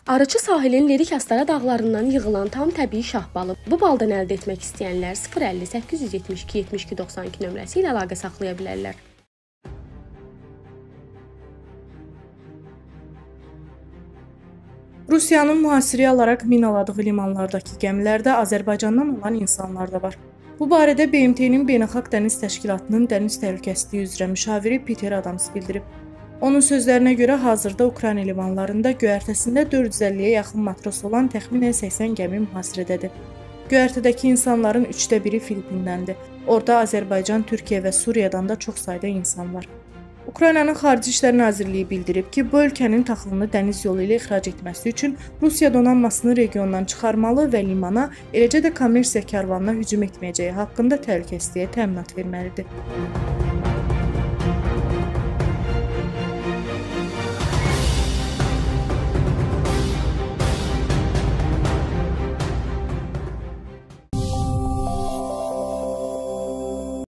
Arıçı sahilin Lirik Astara dağlarından yığılan tam təbii şah balı. Bu baldan əldə etmək istəyənlər 050 872 72 92 nömrəsi ilə əlaqə saxlaya bilərlər. Rusiyanın mühasirəyə alaraq minaladığı limanlardakı gəmilərdə Azərbaycandan olan insanlar da var. Bu barədə BMT-nin Beynəlxalq Dəniz Təşkilatının dəniz təhlükəsizliyi üzrə müşaviri Peter Adams bildirib. Onun sözlərinə görə hazırda Ukrayna limanlarında göyərtəsində 450-yə yaxın matros olan təxminən 80 gəmi mühasirədədir. Göyərtədəki insanların 1/3-i Filippindəndir. Orada Azərbaycan, Türkiyə və Suriyadan da çox sayda insan var. Ukraynanın Xarici İşlər Nazirliyi bildirib ki, bu ölkənin taxılını dəniz yolu ilə ixrac etməsi üçün Rusiya donanmasını regiondan çıxarmalı və limana, eləcə də kommersiya karvanına hücum etməyəcəyi haqqında təhlükəsizliyə təminat verməlidir.